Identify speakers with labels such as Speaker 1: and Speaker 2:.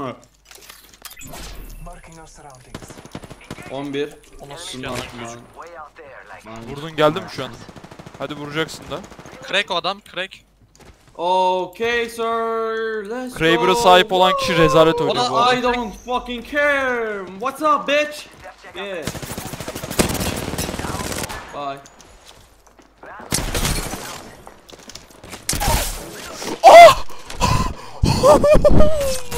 Speaker 1: 11.
Speaker 2: O nasıl
Speaker 1: Şunun
Speaker 2: yalan
Speaker 1: altından.
Speaker 2: çocuk.
Speaker 3: Vurdun geldi mi şu an? Hadi vuracaksın da.
Speaker 2: Crack o adam, crack.
Speaker 1: Okay sir, let's
Speaker 3: Kraber'a
Speaker 1: go.
Speaker 3: sahip olan kişi rezalet oynuyor bu arada.
Speaker 1: I don't fucking care. What's up bitch? Yeah. Bye.
Speaker 3: Oh!